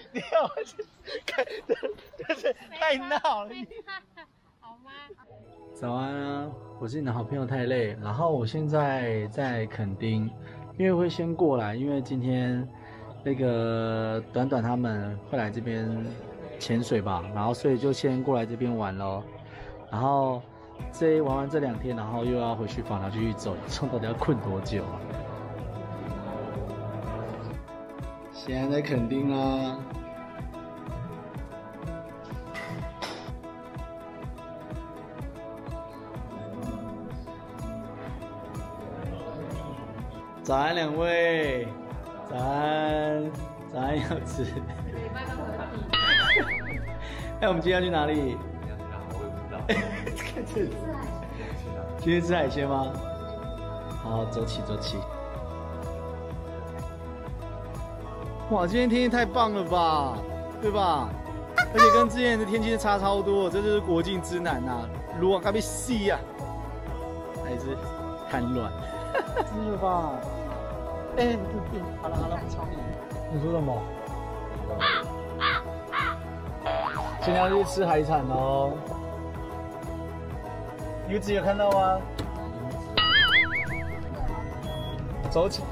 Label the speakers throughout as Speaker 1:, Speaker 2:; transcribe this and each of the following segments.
Speaker 1: 你要真是太闹了。
Speaker 2: 好吗？
Speaker 1: 早安啊，我是你的好朋友太累，然后我现在在垦丁，因为会先过来，因为今天那个短短他们会来这边潜水吧，然后所以就先过来这边玩咯。然后玩完这2天，然后又要回去访寮继续走，到底要困多久啊？现在在垦丁啦。早安2位，早安，早安柚子。哎，我们今天要去哪里？
Speaker 3: 我也不知道。
Speaker 1: 今天吃海鲜吗？好，走起。哇，今天天气太棒了吧，对吧？而且跟之前的天气差超多，这就是国境之南呐，如啊，该被吸呀，还是瘫软，是吧？哎，好了，你说什么？今天要去吃海产哦。柚子有看到吗？走起。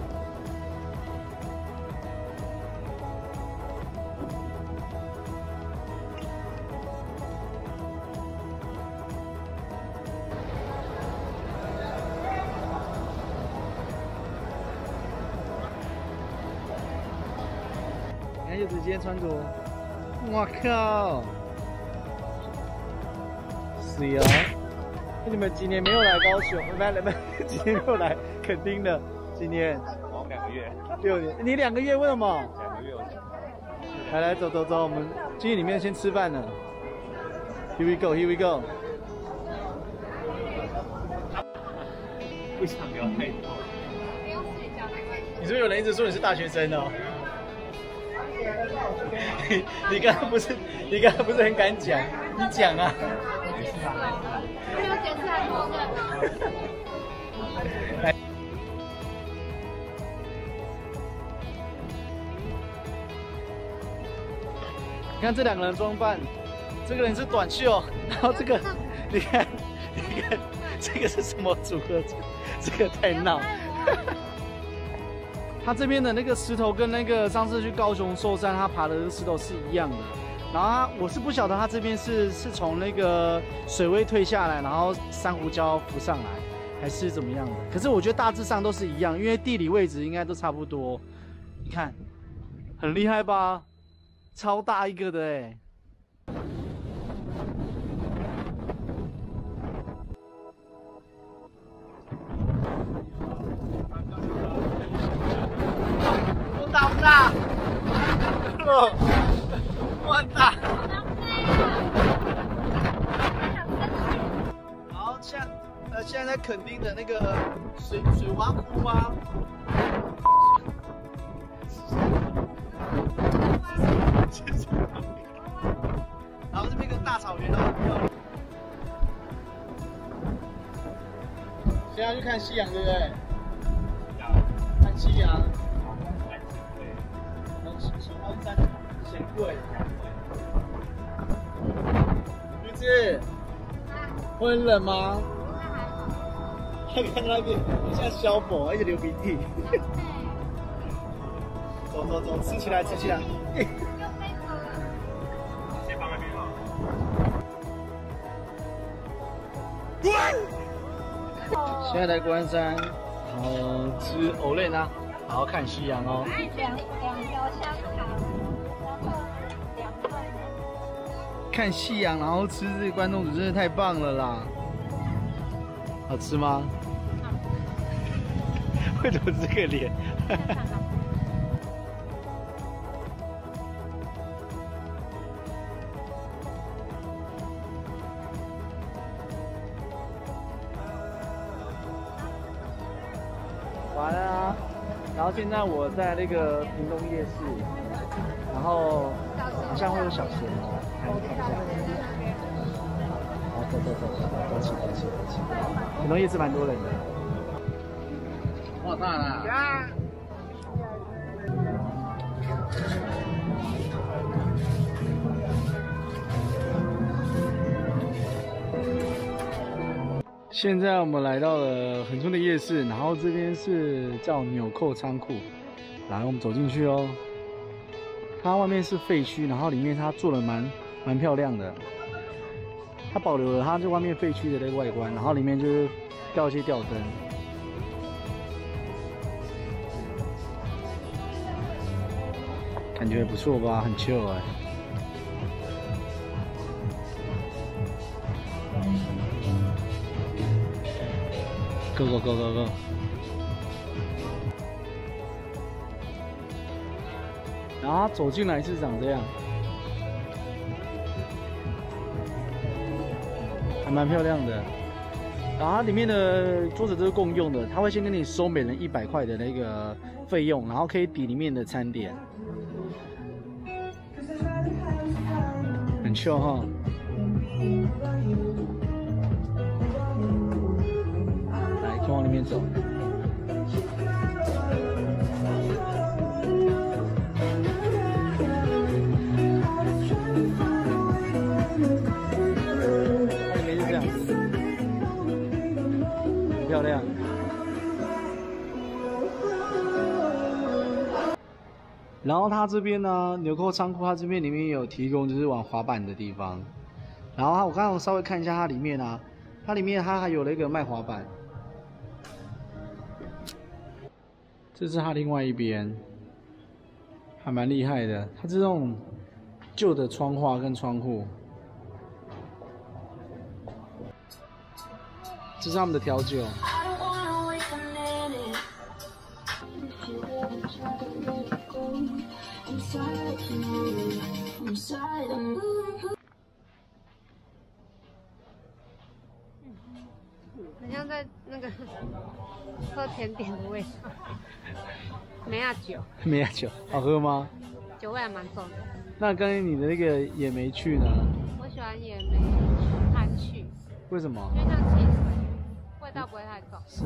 Speaker 1: 你看柚子今天穿着，我靠，是哦。你们几年没有来高雄？不，几年没有来垦丁的？几年？
Speaker 3: 我2个月。
Speaker 1: 6年。你2个月为什么
Speaker 3: 2个月。
Speaker 1: 来，走，我们进去里面先吃饭呢。Here we go。
Speaker 3: 不想聊太多。
Speaker 1: 你说有人一直说你是大学生哦？你刚刚不是很敢讲？你讲啊。
Speaker 2: 没有解释还多的。
Speaker 1: 你看这2个人装扮，这个人是短袖，然后这个，你看，这个是什么组合？这个太闹。他这边的那个石头跟那个上次去高雄寿山他爬的石头是一样的。然后我是不晓得他这边是从那个水位退下来，然后珊瑚礁浮上来，还是怎么样的？可是我觉得大致上都是一样，因为地理位置应该都差不多。你看，很厉害吧？超大一个的哎！不大？哇大！好，现在在垦丁的那个水洼湖吗？然后这边一个大草原哦。现在去看夕阳，对不对？看夕阳。喜欢山钱柜。橘子，会很冷吗？看那边像小狗，而且流鼻涕。走，吃起来。先
Speaker 3: 放那边啊。
Speaker 1: 现在来关山，然后吃藕类呢，然后看夕阳哦。
Speaker 2: 两条香肠，然后2份。
Speaker 1: 看夕阳，然后吃这个关东煮，真的太棒了啦！好吃吗？为什么这个脸？完了啊！然后现在我在那个屏东夜市，然后好像会有小咸哦，看一下。好，走起。屏东夜市蛮多人的。哇，大啦！ 现在我们来到了恒春的夜市，然后这边是叫纽扣仓库，来，我们走进去哦。它外面是废墟，然后里面它做的蛮漂亮的，它保留了它这外面废墟的那个外观，然后里面就是吊一些吊灯。 感觉不错吧，很 chill 哎。Go！ 然后走进来是长这样，还蛮漂亮的。然后它里面的桌子都是共用的，他会先跟你收每人100块的那个费用，然后可以抵里面的餐点。 很 chill 哈，来，就往里面走。它里面是这样子，很漂亮。 然后它这边呢，纽扣仓库它这边里面也有提供就是玩滑板的地方。然后我刚刚稍微看一下它里面啊，它里面它还有那个卖滑板。这是它另外一边，还蛮厉害的。它这种旧的窗花跟窗户，这是他们的调酒。
Speaker 4: 很像在那个喝甜点的味道。梅亚酒，
Speaker 1: 梅亚酒好喝吗？
Speaker 4: 酒味还蛮重的。
Speaker 1: 那刚才你的那个野莓去呢？
Speaker 4: 我喜欢野莓含去。
Speaker 1: 为什么？
Speaker 4: 因为像汽水，味道不会太重。
Speaker 1: 是。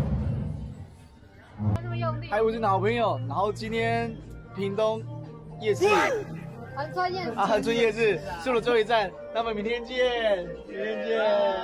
Speaker 4: 他这么用力。
Speaker 1: 还有我是好朋友，然后今天屏东夜市。
Speaker 4: 恒春夜市
Speaker 1: 啊，恒春夜市是我的最后一站，那么明天见，明天见。